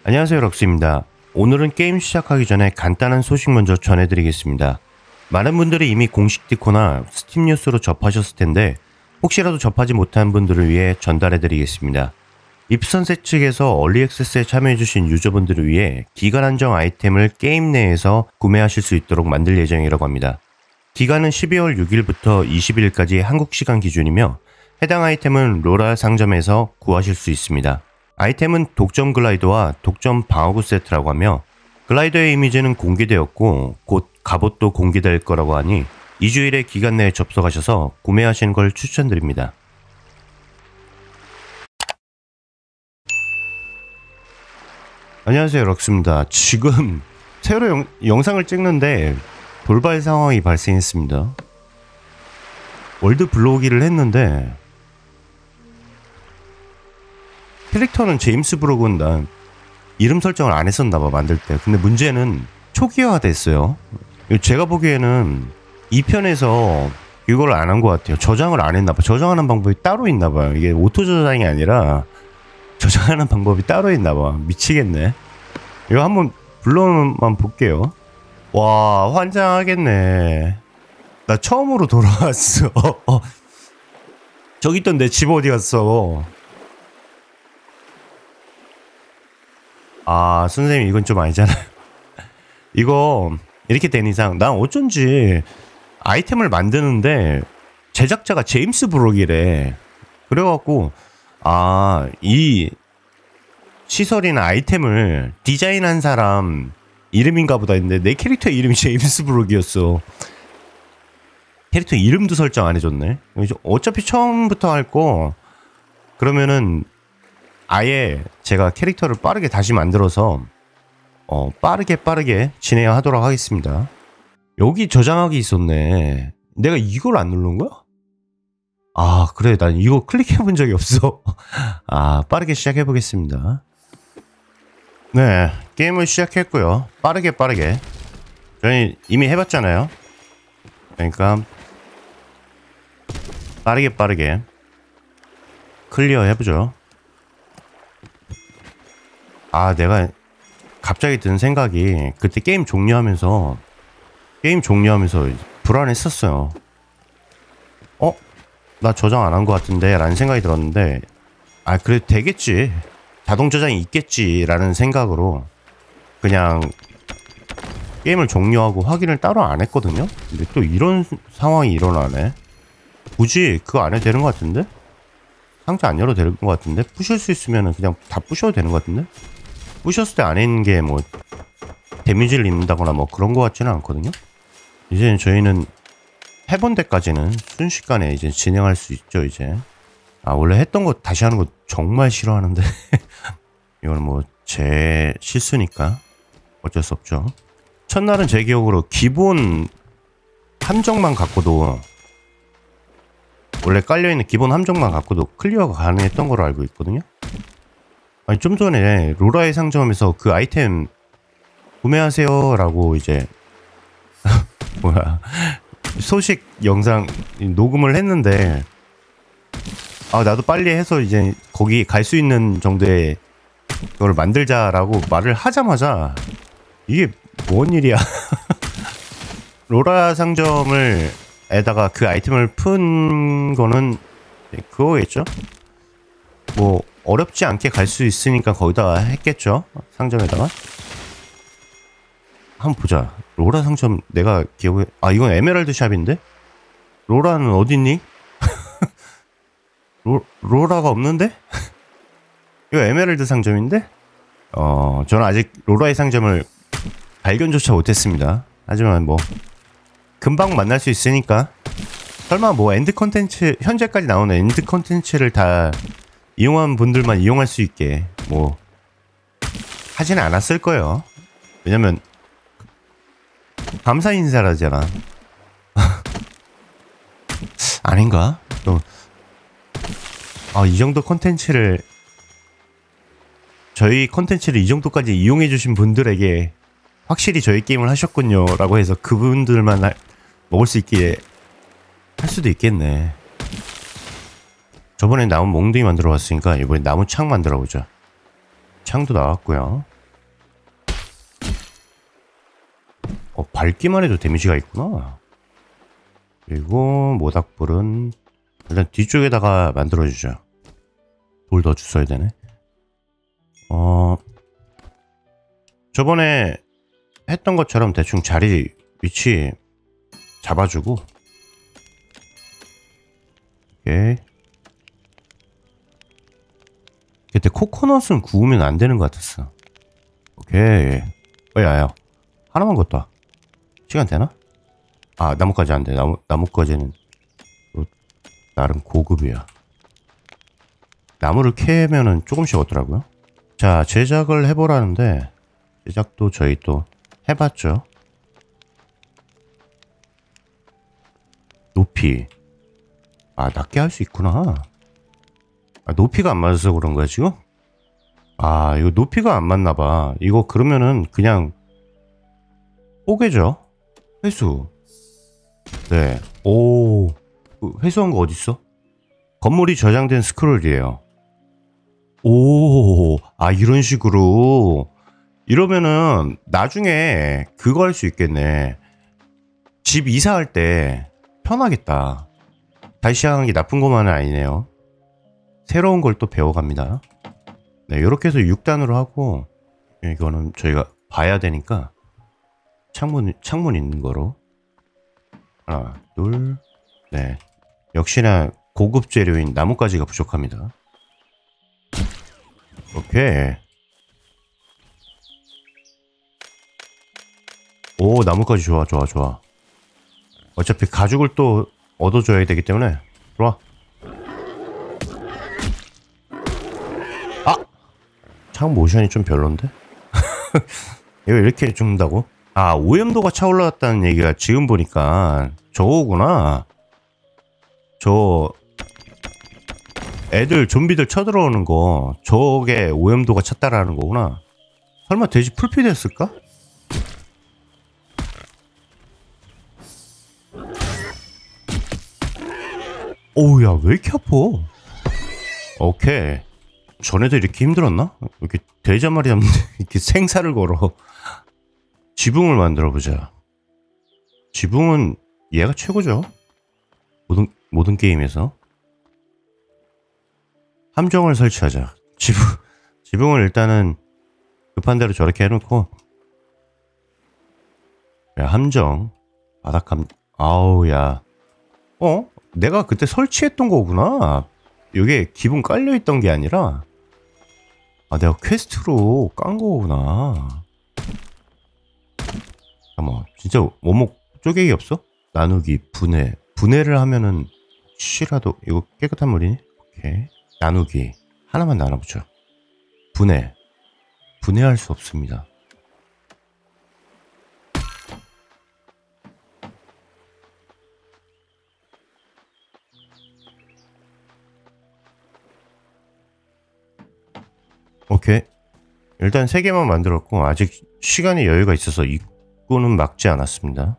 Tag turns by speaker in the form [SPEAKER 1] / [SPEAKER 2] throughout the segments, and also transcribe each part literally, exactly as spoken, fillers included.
[SPEAKER 1] 안녕하세요, 럭스입니다. 오늘은 게임 시작하기 전에 간단한 소식 먼저 전해드리겠습니다. 많은 분들이 이미 공식 디코나 스팀 뉴스로 접하셨을 텐데 혹시라도 접하지 못한 분들을 위해 전달해드리겠습니다. 입선셋 측에서 얼리 액세스에 참여해주신 유저분들을 위해 기간 한정 아이템을 게임 내에서 구매하실 수 있도록 만들 예정이라고 합니다. 기간은 십이월 육일부터 이십일까지 한국 시간 기준이며 해당 아이템은 로라 상점에서 구하실 수 있습니다. 아이템은 독점 글라이더와 독점 방어구 세트라고 하며 글라이더의 이미지는 공개되었고 곧 갑옷도 공개될 거라고 하니 이 주일의 기간 내에 접속하셔서 구매하시는 걸 추천드립니다. 안녕하세요, 럭스입니다. 지금 새로 영, 영상을 찍는데 돌발 상황이 발생했습니다. 월드 블로기를 했는데 캐릭터는 제임스 브로그는 난 이름 설정을 안 했었나봐, 만들 때. 근데 문제는 초기화 됐어요. 제가 보기에는 이 편에서 이걸 안 한 것 같아요. 저장을 안 했나봐. 저장하는 방법이 따로 있나봐요. 이게 오토 저장이 아니라 저장하는 방법이 따로 있나봐. 미치겠네. 이거 한번 불러만 볼게요. 와, 환장하겠네. 나 처음으로 돌아왔어. 저기 있던 내 집 어디 갔어? 아, 선생님, 이건 좀 아니잖아요. 이거 이렇게 된 이상 난 어쩐지 아이템을 만드는데 제작자가 제임스 브록이래. 그래갖고 아, 이 시설이나 아이템을 디자인한 사람 이름인가 보다 했는데 내 캐릭터 이름이 제임스 브록이었어. 캐릭터 이름도 설정 안 해줬네. 어차피 처음부터 할 거 그러면은 아예 제가 캐릭터를 빠르게 다시 만들어서 어 빠르게 빠르게 진행하도록 하겠습니다. 여기 저장하기 있었네. 내가 이걸 안 누른 거야? 아, 그래, 난 이거 클릭해 본 적이 없어. 아, 빠르게 시작해 보겠습니다. 네, 게임을 시작했고요. 빠르게 빠르게 저희 이미 해봤잖아요. 그러니까 빠르게 빠르게 클리어 해보죠. 아, 내가 갑자기 든 생각이 그때 게임 종료하면서 게임 종료하면서 불안했었어요. 어? 나 저장 안 한 것 같은데 라는 생각이 들었는데 아, 그래 되겠지, 자동 저장이 있겠지 라는 생각으로 그냥 게임을 종료하고 확인을 따로 안 했거든요. 근데 또 이런 상황이 일어나네. 굳이 그거 안 해도 되는 것 같은데? 상자 안 열어도 되는 것 같은데? 부실 수 있으면 그냥 다 부셔도 되는 것 같은데? 부셨을 때 안에 있는 게 뭐 데미지를 입는다거나 뭐 그런 것 같지는 않거든요. 이제 저희는 해본 데까지는 순식간에 이제 진행할 수 있죠. 이제 아, 원래 했던 거 다시 하는 거 정말 싫어하는데 이건 뭐 제 실수니까 어쩔 수 없죠. 첫날은 제 기억으로 기본 함정만 갖고도 원래 깔려있는 기본 함정만 갖고도 클리어가 가능했던 걸로 알고 있거든요. 아니, 좀 전에 로라의 상점에서 그 아이템 구매하세요 라고 이제 뭐야 소식 영상 녹음을 했는데 아, 나도 빨리 해서 이제 거기 갈 수 있는 정도의 그걸 만들자라고 말을 하자마자 이게 뭔 일이야. 로라 상점을 에다가 그 아이템을 푼 거는 그거겠죠? 뭐 어렵지 않게 갈 수 있으니까 거기다가 했겠죠? 상점에다가. 한번 보자. 로라 상점 내가 기억에 아, 이건 에메랄드 샵인데? 로라는 어딨니? 로, 로라가 없는데? 이거 에메랄드 상점인데? 어, 저는 아직 로라의 상점을 발견조차 못했습니다. 하지만 뭐 금방 만날 수 있으니까 설마 뭐 엔드 컨텐츠, 현재까지 나오는 엔드 컨텐츠를 다 이용한 분들만 이용할 수 있게 뭐 하지는 않았을 거예요. 왜냐면 감사 인사라잖아. 아닌가? 또 아, 이 정도 컨텐츠를 저희 컨텐츠를 이 정도까지 이용해 주신 분들에게 확실히 저희 게임을 하셨군요 라고 해서 그분들만 할, 먹을 수 있게 할 수도 있겠네. 저번에 나무 몽둥이 만들어 왔으니까 이번에 나무 창 만들어 보자. 창도 나왔고요. 밟기만 해도 데미지가 있구나. 그리고 모닥불은 일단 뒤쪽에다가 만들어주죠. 돌 더 주워야 되네. 어, 저번에 했던 것처럼 대충 자리 위치 잡아주고. 오케이. 그때 코코넛은 구우면 안 되는 것 같았어. 오케이. 어, 야야. 하나만 걷다. 시간 되나? 아, 나뭇가지 안 돼. 나무, 나뭇가지는 또 나름 고급이야. 나무를 캐면은 조금씩 얻더라고요. 자, 제작을 해보라는데, 제작도 저희 또 해봤죠. 높이. 아, 낮게 할 수 있구나. 아, 높이가 안 맞아서 그런 거야, 지금? 아, 이거 높이가 안 맞나봐. 이거 그러면은 그냥 뽀개죠? 회수. 네. 오. 회수한 거 어딨어? 건물이 저장된 스크롤이에요. 오. 아, 이런 식으로. 이러면은 나중에 그거 할 수 있겠네. 집 이사할 때 편하겠다. 다시 시작하는 게 나쁜 것만은 아니네요. 새로운 걸 또 배워갑니다. 네, 이렇게 해서 육 단으로 하고, 이거는 저희가 봐야 되니까 창문, 창문 있는 거로 하나, 둘, 네. 역시나 고급 재료인 나뭇가지가 부족합니다. 오케이. 오, 나뭇가지 좋아, 좋아, 좋아. 어차피 가죽을 또 얻어줘야 되기 때문에 들어와. 아! 창 모션이 좀 별론데? 이거 이렇게 죽는다고? 아, 오염도가 차올랐다는 얘기가 지금 보니까 저거구나. 저 애들 좀비들 쳐들어오는 거 저게 오염도가 찼다라는 거구나. 설마 돼지 풀피 됐을까? 오우야, 왜 이렇게 아파? 오케이. 전에도 이렇게 힘들었나? 이렇게 돼지 한 마리 잡는데 이렇게 생사를 걸어. 지붕을 만들어보자. 지붕은 얘가 최고죠. 모든, 모든 게임에서. 함정을 설치하자. 지붕, 지붕을 일단은 급한 대로 저렇게 해놓고. 야, 함정. 바닥 함, 아우, 야. 어? 내가 그때 설치했던 거구나. 이게 기본 깔려있던 게 아니라. 아, 내가 퀘스트로 깐 거구나. 잠깐만, 진짜 원목 쪼개기 없어? 나누기, 분해. 분해를 하면은 쉬라도 이거 깨끗한 물이니? 오케이. 나누기 하나만 나눠보죠. 분해. 분해할 수 없습니다. 오케이. 일단 세 개만 만들었고 아직 시간이 여유가 있어서 입구는 막지 않았습니다.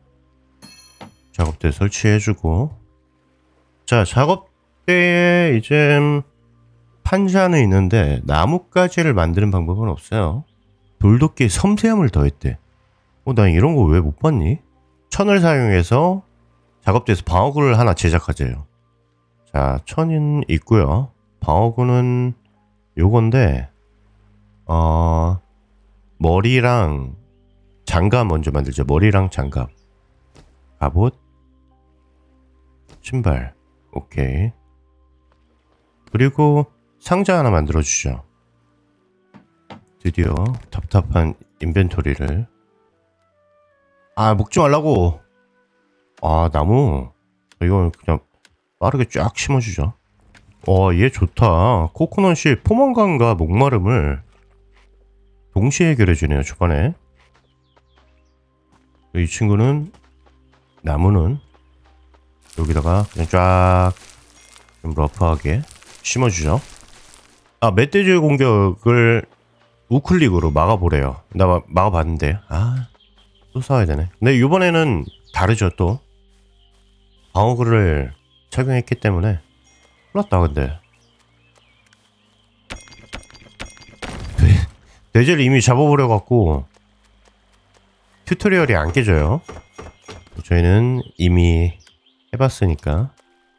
[SPEAKER 1] 작업대 설치해주고. 자, 작업대에 이제 판자는 있는데 나뭇가지를 만드는 방법은 없어요. 돌도끼에 섬세함을 더했대. 어, 난 이런 거 왜 못 봤니? 천을 사용해서 작업대에서 방어구를 하나 제작하재요. 자, 천은 있고요. 방어구는 요건데, 어, 머리랑 장갑 먼저 만들죠. 머리랑 장갑. 갑옷, 신발. 오케이. 그리고 상자 하나 만들어주죠. 드디어 답답한 인벤토리를. 아, 먹지 말라고. 아, 나무. 이거 그냥 빠르게 쫙 심어주죠. 와, 얘 좋다. 코코넛이 포만감과 목마름을 동시에 해결해주네요, 초반에. 이 친구는, 나무는 여기다가 그냥 쫙 좀 러프하게 심어주죠. 아, 멧돼지의 공격을 우클릭으로 막아보래요. 나 마, 막아봤는데, 아, 또 싸워야 되네. 근데 이번에는 다르죠, 또. 방어구를 착용했기 때문에. 흘렀다, 근데. 돼, 돼지를 이미 잡아버려갖고, 튜토리얼이 안 깨져요. 저희는 이미 해봤으니까.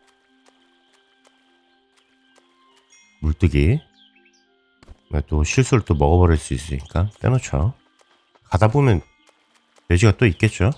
[SPEAKER 1] 물뜨기. 또 실수를 또 먹어버릴 수 있으니까 빼놓죠. 가다 보면 돼지가 또 있겠죠.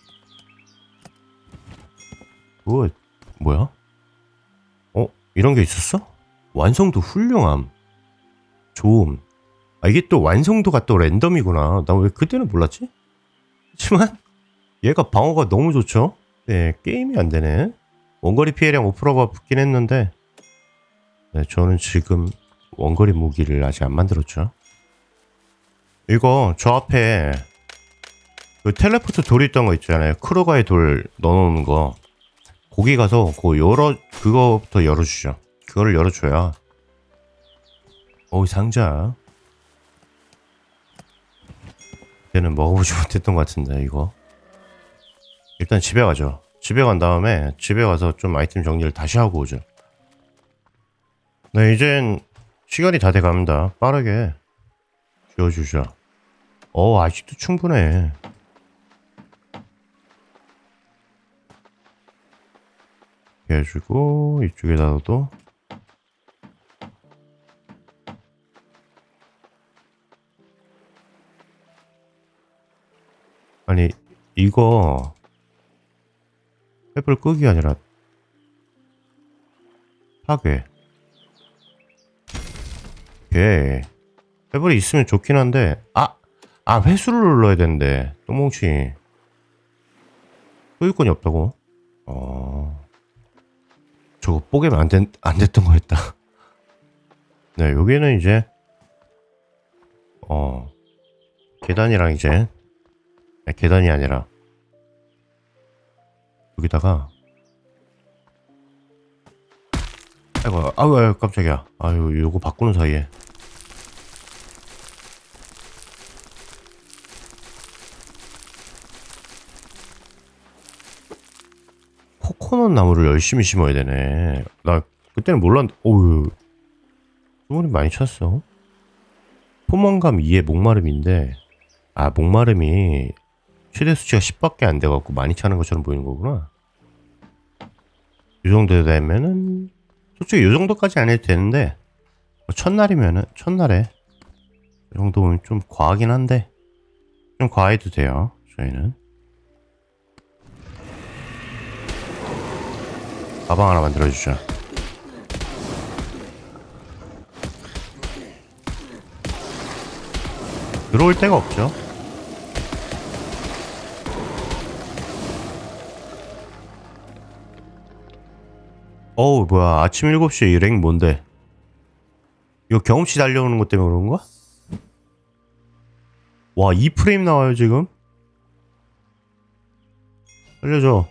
[SPEAKER 1] 오, 뭐야? 어? 이런 게 있었어? 완성도 훌륭함. 좋음. 아, 이게 또 완성도가 또 랜덤이구나. 나 왜 그때는 몰랐지? 하지만 얘가 방어가 너무 좋죠? 네, 게임이 안 되네. 원거리 피해량 오 퍼센트가 붙긴 했는데, 네, 저는 지금 원거리 무기를 아직 안 만들었죠. 이거 저 앞에 그 텔레포트 돌 있던 거 있잖아요. 크루가의 돌 넣어놓는 거. 거기 가서 그 열어 그거부터 열어주죠. 그거를 열어줘야. 어우, 상자. 그때는 먹어보지 못했던 것 같은데 이거. 일단 집에 가죠. 집에 간 다음에 집에 가서 좀 아이템 정리를 다시 하고 오죠. 네, 이젠 시간이 다 돼갑니다. 빠르게 지워주죠. 어, 아직도 충분해. 이렇게 해주고 이쪽에다가도 아니 이거 횃불 끄기가 아니라 파괴. 오케이. 횃불이 있으면 좋긴 한데 아! 아, 회수를 눌러야 되는데 똥뭉치 소유권이 없다고? 어... 저거 뽀개면 안, 된, 안 됐던 거였다. 네, 여기는 이제 어 계단이랑 이제 아니, 계단이 아니라 여기다가 아이고 아유, 아유 깜짝이야. 아유, 요거 바꾸는 사이에 코코넛 나무를 열심히 심어야 되네. 나 그때는 몰랐는데 어우 주문이 많이 찼어. 포만감 이에 목마름인데 아, 목마름이 최대 수치가 십밖에 안 돼갖고 많이 차는 것처럼 보이는 거구나. 이 정도 되면은 솔직히 이 정도까지 안 해도 되는데 첫날이면은 첫날에 이 정도면 좀 과하긴 한데 좀 과해도 돼요. 저희는 가방 하나 만들어주죠. 들어올 데가 없죠. 어우, 뭐야. 아침 일곱 시에 이 랭 뭔데? 이거 경험치 달려오는 것 때문에 그런 거야? 와, 이 프레임 나와요 지금? 살려줘.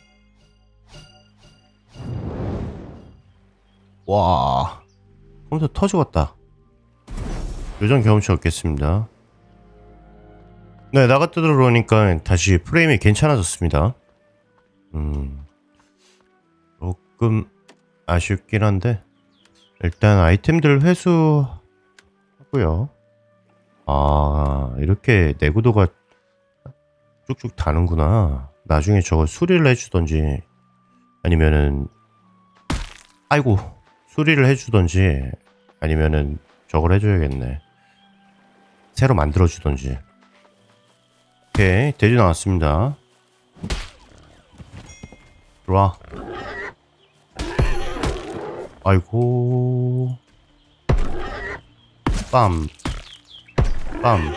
[SPEAKER 1] 와, 컴퓨터 터지겠다. 요정 경험치 얻겠습니다. 네, 나갔다 들어오니까 다시 프레임이 괜찮아졌습니다. 음, 조금 아쉽긴 한데 일단 아이템들 회수하고요. 아, 이렇게 내구도가 쭉쭉 다는구나. 나중에 저거 수리를 해주던지 아니면은 아이고 수리를 해주던지 아니면은 저걸 해줘야겠네. 새로 만들어주던지. 오케이, 돼지 나왔습니다. 들어와. 아이고. 빰. 빰.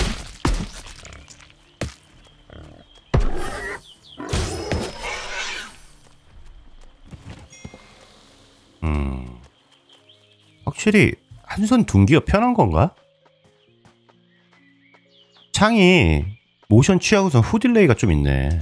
[SPEAKER 1] 음. 확실히 한손 둔기가 편한 건가? 창이 모션 취하고선 후딜레이가 좀 있네.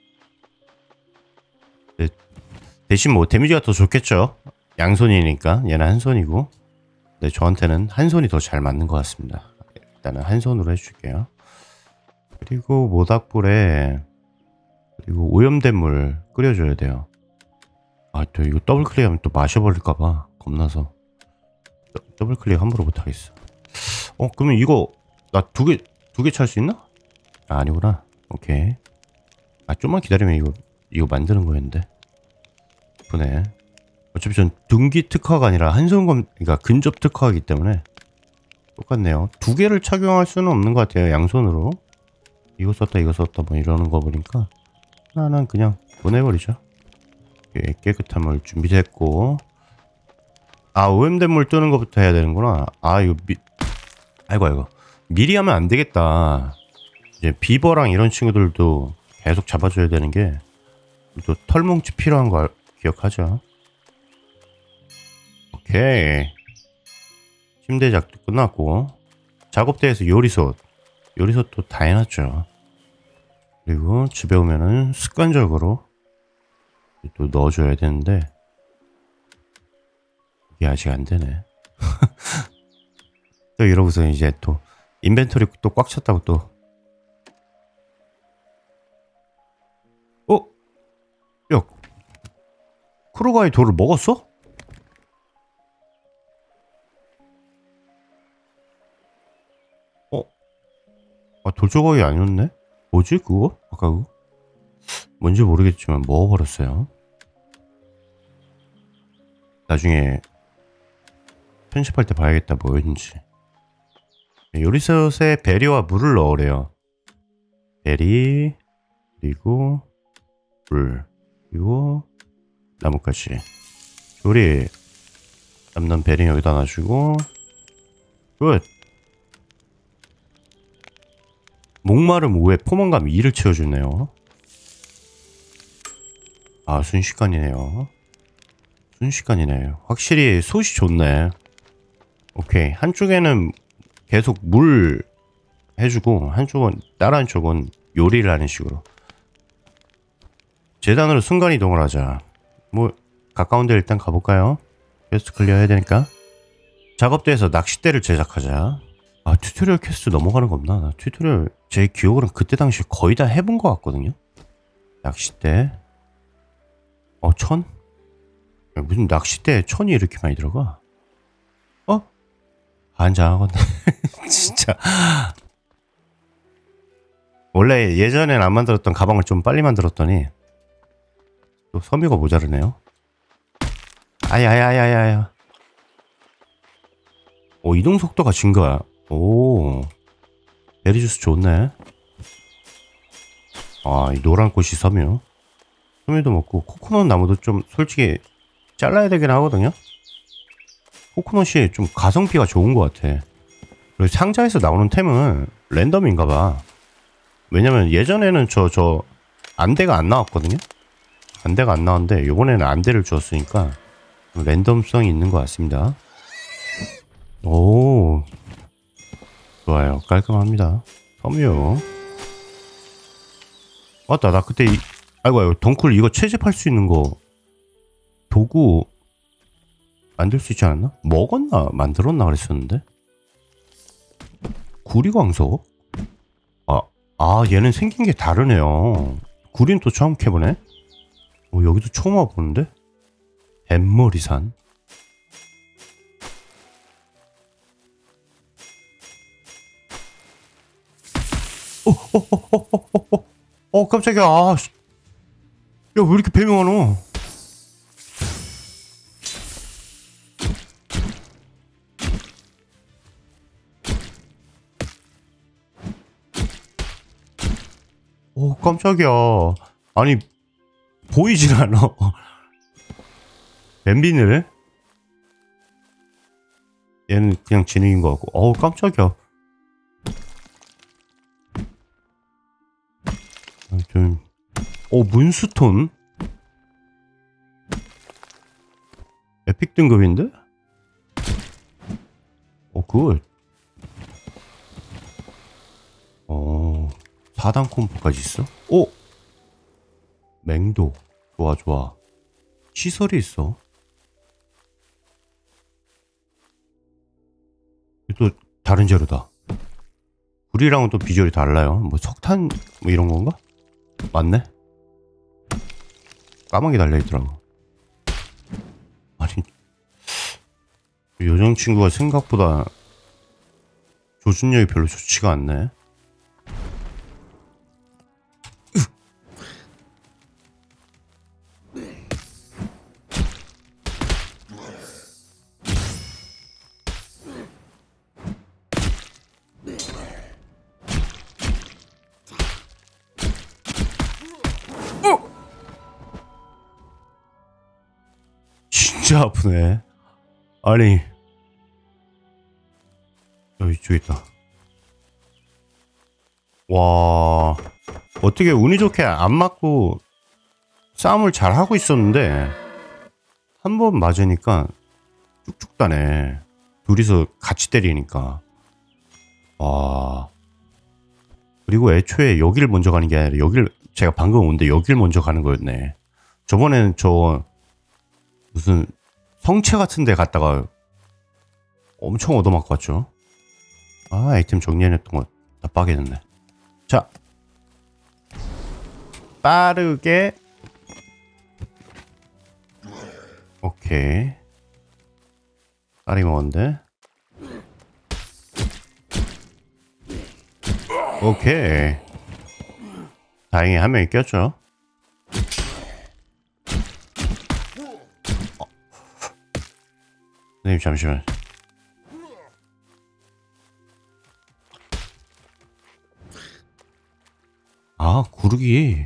[SPEAKER 1] 네, 대신 뭐 데미지가 더 좋겠죠. 양손이니까 얘는 한 손이고. 네, 저한테는 한 손이 더 잘 맞는 것 같습니다. 일단은 한 손으로 해줄게요. 그리고 모닥불에 그리고 오염된 물 끓여줘야 돼요. 아, 또 이거 더블 클릭하면 또 마셔버릴까봐 겁나서 더, 더블 클릭 함부로 못하겠어. 어, 그러면 이거 나 두 개 두 개 찰 수 있나? 아, 아니구나. 오케이. 아, 좀만 기다리면 이거 이거 만드는 거였는데. 그러네. 어차피 전 둔기 특화가 아니라 한손검, 그러니까 근접 특화이기 때문에 똑같네요. 두 개를 착용할 수는 없는 것 같아요. 양손으로. 이거 썼다 이거 썼다 뭐 이러는 거 보니까 하나는 그냥 보내버리죠. 오케이, 깨끗한 물 준비됐고. 아, 오염된 물 뜨는 것부터 해야 되는구나. 아, 이거 미... 아이고 아이고 미리 하면 안 되겠다. 이제 비버랑 이런 친구들도 계속 잡아줘야 되는 게 또 털뭉치 필요한 거 기억하죠. 오케이. 침대 작도 끝났고 작업대에서 요리솥 요리솥도 다 해놨죠. 그리고 집에 오면은 습관적으로 또 넣어줘야 되는데 이게 아직 안 되네. 또 이러고서 이제 또 인벤토리 또 꽉 찼다고 또. 어? 야, 크로가이 돌을 먹었어? 어? 아, 돌조각이 아니었네? 뭐지 그거? 아까 그거? 뭔지 모르겠지만 먹어버렸어요. 나중에 편집할 때 봐야겠다 뭐였는지. 요리솥에 베리와 물을 넣으래요. 베리 그리고 물 그리고 나뭇가지. 요리 남는 베리 여기다 놔주고 끝. 목마름 오후에 포만감 이를 채워주네요. 아, 순식간이네요. 순식간이네요. 확실히 솥이 좋네. 오케이. 한쪽에는 계속 물 해주고 한쪽은 다른 쪽은 요리를 하는 식으로. 재단으로 순간이동을 하자. 뭐 가까운 데 일단 가볼까요? 퀘스트 클리어 해야 되니까. 작업대에서 낚싯대를 제작하자. 아, 튜토리얼 퀘스트 넘어가는 거 없나? 나 튜토리얼 제 기억으로는 그때 당시 거의 다 해본 것 같거든요. 낚싯대. 어, 천? 야, 무슨 낚싯대에 천이 이렇게 많이 들어가? 어? 한장하겠네. 진짜. 원래 예전엔 안 만들었던 가방을 좀 빨리 만들었더니 또 섬유가 모자르네요. 아야야야야야. 오, 이동 속도가 증가. 오, 베리주스 좋네. 아, 이 노란 꽃이 섬유. 섬유도 먹고 코코넛 나무도 좀 솔직히 잘라야 되긴 하거든요. 코코넛이 좀 가성비가 좋은 것 같아. 그리고 상자에서 나오는 템은 랜덤인가봐. 왜냐면 예전에는 저 저 안대가 안 나왔거든요. 안대가 안 나왔는데 요번에는 안대를 주었으니까 랜덤성이 있는 것 같습니다. 오, 좋아요. 깔끔합니다. 섬유. 맞다, 나 그때 이, 아이고 아이고 덩쿨 이거 채집할 수 있는 거 도구 만들 수 있지 않았나? 먹었나? 만들었나 그랬었는데. 구리광석? 아, 아 얘는 생긴 게 다르네요. 구리는 또 처음 캐보네. 어, 여기도 처음 와보는데? 뱃머리산. 어, 어, 어, 어, 어, 어, 어, 어, 깜짝이야. 아, 야, 왜 이렇게 뱀이 많어? 오, 깜짝이야. 아니, 보이질 않아. 뱀비늘? 얘는 그냥 진흙인 것 같고. 어우, 깜짝이야. 좀, 오, 문스톤? 에픽 등급인데? 어, 굿. 어, 사 단 콤보까지 있어? 오! 맹도. 좋아, 좋아. 시설이 있어. 또 다른 재료다. 불이랑은 또 비주얼이 달라요. 뭐 석탄 뭐 이런 건가? 맞네. 까마귀 달려있더라고. 아니, 요정 친구가 생각보다 조준력이 별로 좋지가 않네. 진짜 아프네. 아니 여기 이쪽에 있다. 와 어떻게 운이 좋게 안 맞고 싸움을 잘 하고 있었는데 한 번 맞으니까 쭉쭉 따네. 둘이서 같이 때리니까. 와 그리고 애초에 여기를 먼저 가는 게 아니라 여기를 제가 방금 온데 여기를 먼저 가는 거였네. 저번에는 저 무슨 성체 같은 데 갔다가 엄청 얻어맞고 왔죠. 아 아이템 정리해냈던 거 다 빠개졌네. 자 빠르게 오케이 딸이 먹었는데 오케이 다행히 한 명이 꼈죠. 어. 선생님 잠시만. 아 구르기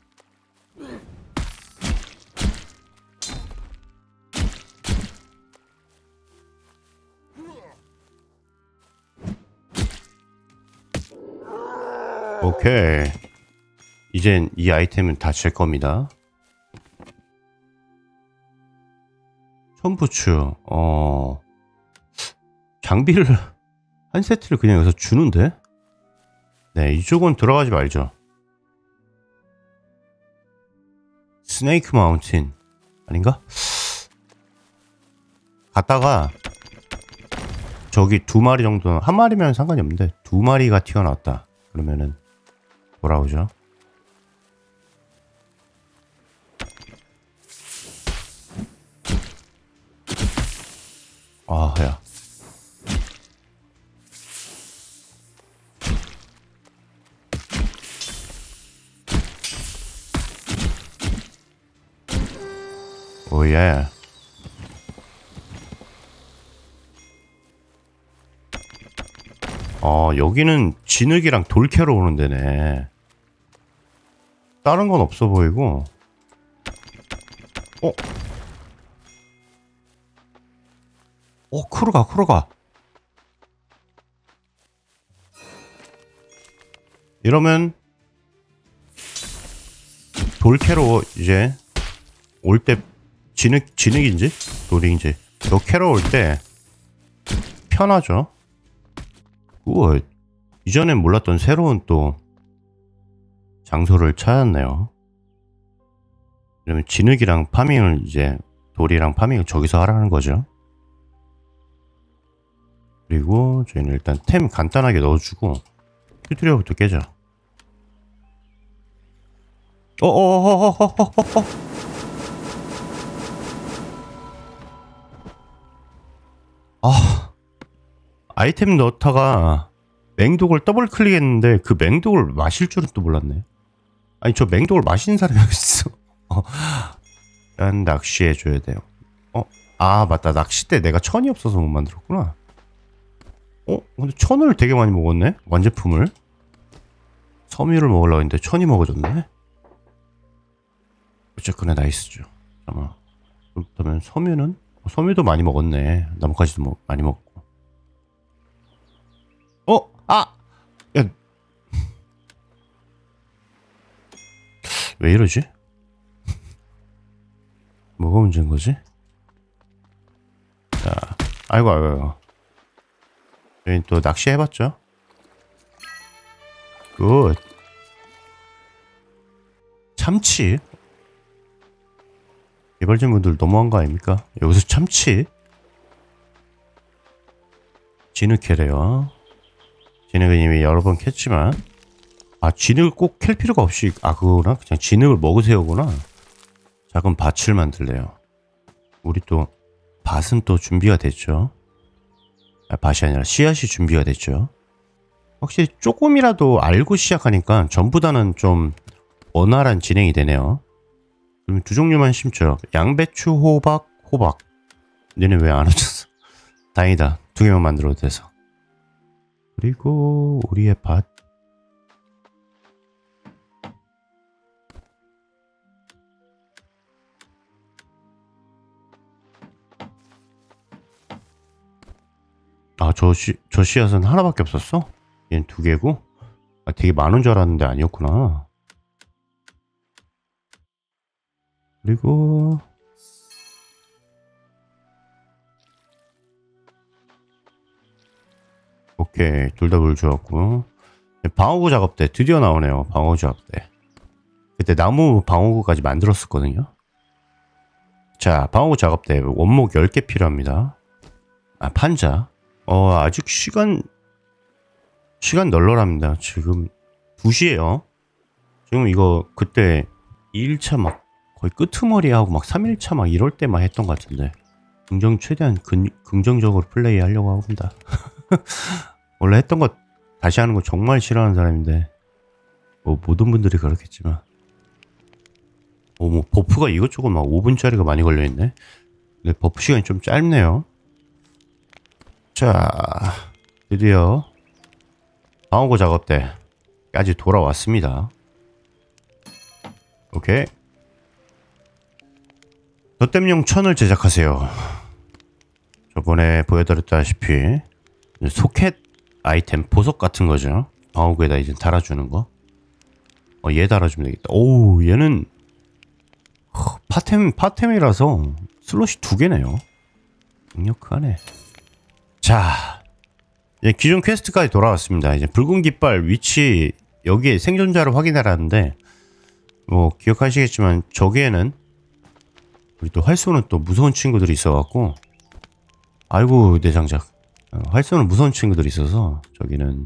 [SPEAKER 1] 오케이 이젠 이 아이템은 다 제 겁니다. 손부츠 어 장비를 한 세트를 그냥 여기서 주는데 네 이쪽은 들어가지 말죠. 스네이크 마운틴 아닌가? 갔다가 저기 두 마리 정도는 한 마리면 상관이 없는데 두 마리가 튀어나왔다 그러면은 돌아오죠. 아 야 오예 어 여기는 진흙이랑 돌 캐러 오는 데네. 다른 건 없어 보이고 어? 어 크루가 크루가 이러면 돌 캐러 이제 올 때 진흙 진흙인지 돌인지 너 캐러 올 때 편하죠. 우와 이전엔 몰랐던 새로운 또 장소를 찾았네요. 그러면 진흙이랑 파밍을 이제 돌이랑 파밍을 저기서 하라는 거죠. 그리고 저희는 일단 템 간단하게 넣어주고 튜토리얼부터 깨자. 어어어어어어어어 아 아이템 넣다가 맹독을 더블 클릭했는데 그 맹독을 마실 줄은 또 몰랐네. 아니 저 맹독을 마시는 사람이 어딨어. 어, 난 낚시해줘야 돼요. 어? 아 맞다 낚싯대 내가 천이 없어서 못 만들었구나. 어? 근데 천을 되게 많이 먹었네? 완제품을 섬유를 먹으려고 했는데 천이 먹어졌네? 어쨌거나 나이스죠. 잠깐만 그렇다면 섬유는? 섬유도 많이 먹었네. 나뭇가지도 뭐 많이 먹고. 어? 아! 야. 왜 이러지? 뭐가 문제인 거지? 자, 아이고, 아이고, 아이고. 저희 또 낚시 해봤죠? 굿. 참치? 개발진 분들 너무한 거 아닙니까? 여기서 참치? 진흙 캐래요. 진흙은 이미 여러 번 캤지만 아 진흙을 꼭 캘 필요가 없이 아 그거구나 그냥 진흙을 먹으세요구나. 작은 밭을 만들래요. 우리 또 밭은 또 준비가 됐죠. 아, 밭이 아니라 씨앗이 준비가 됐죠. 확실히 조금이라도 알고 시작하니까 전보다는 좀 원활한 진행이 되네요. 그럼 두 종류만 심죠. 양배추, 호박, 호박. 너네 왜 안 오셨어? 다행이다. 두 개만 만들어도 돼서. 그리고 우리의 밭. 저 씨, 저 씨앗은 하나밖에 없었어? 얘는 두 개고? 아, 되게 많은 줄 알았는데 아니었구나. 그리고 오케이, 둘 다 물 주었고. 방어구 작업대 드디어 나오네요. 방어구 작업대. 그때 나무 방어구까지 만들었었거든요. 자, 방어구 작업대 원목 열 개 필요합니다. 아, 판자. 어, 아직 시간 시간 널널합니다. 지금 두 시에요. 지금 이거 그때 이 일차 막 거의 끄트머리 하고 막 삼 일차 막 이럴 때만 했던 것 같은데. 긍정 최대한 근, 긍정적으로 플레이 하려고 합니다. 원래 했던 거 다시 하는 거 정말 싫어하는 사람인데 뭐 모든 분들이 그렇겠지만 어, 뭐 버프가 이것저것 막 오 분짜리가 많이 걸려있네. 근데 버프 시간이 좀 짧네요. 자, 드디어 방어구 작업대까지 돌아왔습니다. 오케이. 덧댐용 천을 제작하세요. 저번에 보여드렸다시피 소켓 아이템 보석 같은 거죠. 방어구에다 이제 달아주는 거. 어, 얘 달아주면 되겠다. 오, 얘는 허, 파템 파템이라서 슬롯이 두 개네요. 강력하네. 자, 이제 기존 퀘스트까지 돌아왔습니다. 이제 붉은 깃발 위치 여기에 생존자를 확인하라는데 뭐 기억하시겠지만 저기에는 우리 또 활 쏘는 또 무서운 친구들이 있어갖고 아이고 내장작. 활 쏘는 무서운 친구들이 있어서 저기는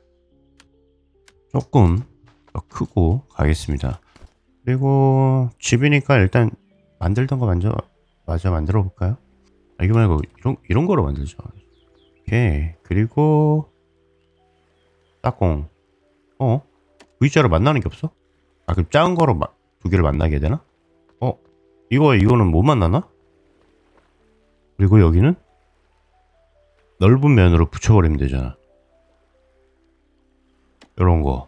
[SPEAKER 1] 조금 더 크고 가겠습니다. 그리고 집이니까 일단 만들던 거 먼저 마저 만들어 볼까요? 아, 이거 말고 이런, 이런 거로 만들죠. 오케이. 그리고 딱공. 어? V자로 만나는 게 없어? 아, 그럼 작은 거로 마, 두 개를 만나게 되나? 어? 이거 이거는 못 만나나? 그리고 여기는 넓은 면으로 붙여버리면 되잖아. 요런 거.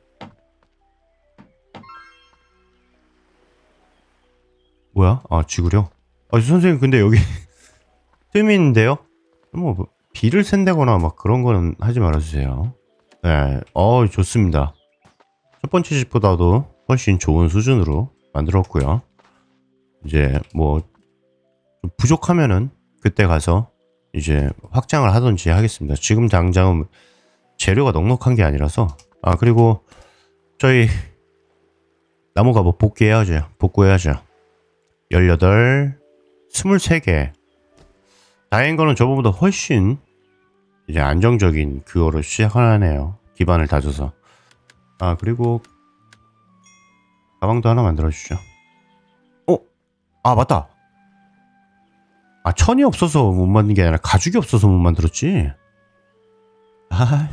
[SPEAKER 1] 뭐야? 아, 지구력? 아, 선생님, 근데 여기 뜸이 있는데요? 뭐, 비를 샌다거나 막 그런 거는 하지 말아주세요. 네, 어, 좋습니다. 첫 번째 집보다도 훨씬 좋은 수준으로 만들었고요. 이제 뭐, 좀 부족하면은 그때 가서 이제 확장을 하든지 하겠습니다. 지금 당장은 재료가 넉넉한 게 아니라서. 아, 그리고 저희 나무가 뭐 복귀해야죠. 복구해야죠. 열여덟, 스물세 개. 다행인 거는 저번보다 훨씬 이제 안정적인 그거로 시작하네요. 기반을 다져서. 아, 그리고 가방도 하나 만들어주죠. 어? 아, 맞다. 아, 천이 없어서 못 만든 게 아니라 가죽이 없어서 못 만들었지. 아,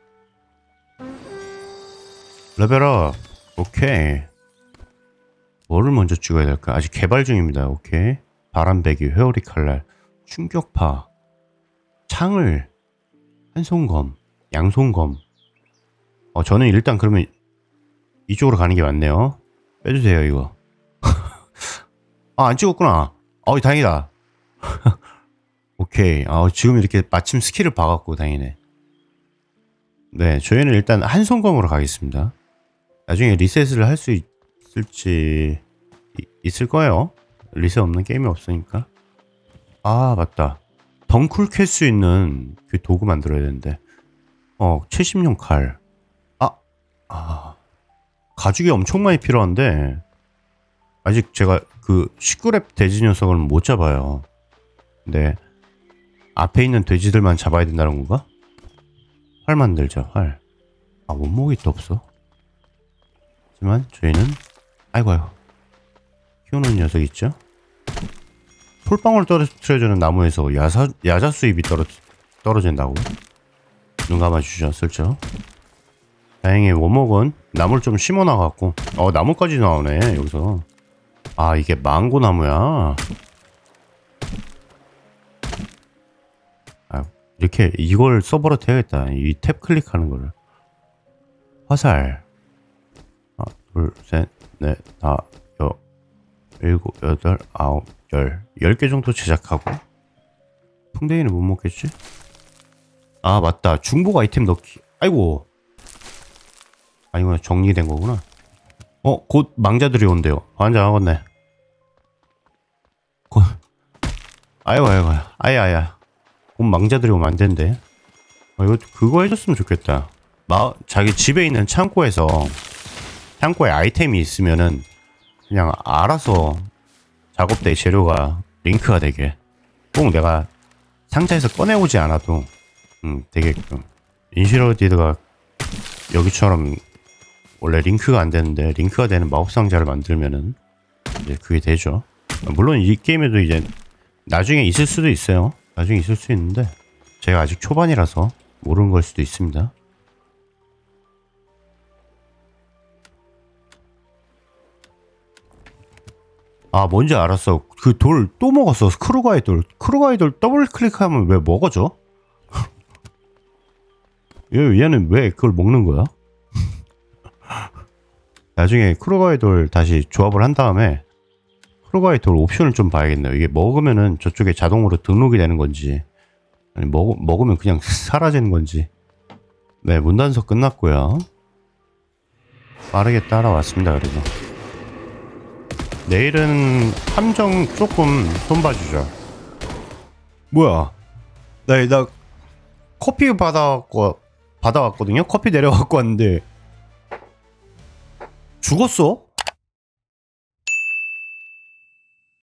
[SPEAKER 1] 레벨업. 오케이. 뭐를 먼저 찍어야 될까? 아직 개발 중입니다. 오케이. 바람배기, 회오리 칼날, 충격파, 창을, 한손검, 양손검. 어, 저는 일단 그러면 이쪽으로 가는 게 맞네요. 빼주세요, 이거. 아, 안 찍었구나. 어이, 다행이다. 오케이. 아, 지금 이렇게 마침 스킬을 봐갖고 다행이네. 네, 저희는 일단 한손검으로 가겠습니다. 나중에 리셋을 할 수 있을지 이, 있을 거예요. 리셋 없는 게임이 없으니까. 아, 맞다. 덩쿨 캘 수 있는 그 도구 만들어야 되는데. 어, 채심용 칼. 아, 아, 가죽이 엄청 많이 필요한데 아직 제가 그 십구 렙 돼지 녀석을 못 잡아요. 근데 앞에 있는 돼지들만 잡아야 된다는 건가? 활 만들자, 활. 아, 원목이 또 없어. 하지만 저희는 아이고 아이고 키우는 녀석 있죠? 솔방울 떨어뜨려주는 나무에서 야사, 야자 수입이 떨어, 떨어진다고? 눈 감아주죠, 슬쩍. 다행히 원목은 나무를 좀 심어놔갖고. 어, 나무까지 나오네, 여기서. 아, 이게 망고 나무야. 아, 이렇게 이걸 써버릇 해야겠다. 이 탭 클릭하는 거를. 화살. 하나, 둘, 셋, 넷, 다, 여, 일곱, 여덟, 아홉, 열. 열 개 정도 제작하고. 풍뎅이는 못 먹겠지? 아 맞다, 중복 아이템 넣기. 아이고. 아 이거 정리된 거구나. 어 곧 망자들이 온대요. 환장하겠네. 곧 아이고 아이고 아야 아야 곧 망자들이 오면 안 된대. 아 이거 그거 해줬으면 좋겠다. 마 자기 집에 있는 창고에서 창고에 아이템이 있으면은 그냥 알아서 작업대 재료가 링크가 되게, 꼭 내가 상자에서 꺼내오지 않아도 음 되게끔. 인시러디드가 여기처럼 원래 링크가 안 되는데 링크가 되는 마법 상자를 만들면은 이제 그게 되죠. 물론 이 게임에도 이제 나중에 있을 수도 있어요. 나중에 있을 수 있는데 제가 아직 초반이라서 모르는 걸 수도 있습니다. 아 뭔지 알았어. 그 돌 또 먹었어. 크루가의 돌. 크루가의 돌 더블 클릭하면 왜 먹어져? 얘, 얘는 왜 그걸 먹는 거야? 나중에 크루가의 돌 다시 조합을 한 다음에 크루가의 돌 옵션을 좀 봐야겠네요. 이게 먹으면은 저쪽에 자동으로 등록이 되는 건지, 아니 먹, 먹으면 그냥 사라지는 건지. 네, 문단속 끝났고요. 빠르게 따라왔습니다. 그래도 내일은 함정 조금 손봐주죠. 뭐야, 나, 나 커피 받아갖고 받아왔거든요. 커피 내려갖고 왔는데 죽었어?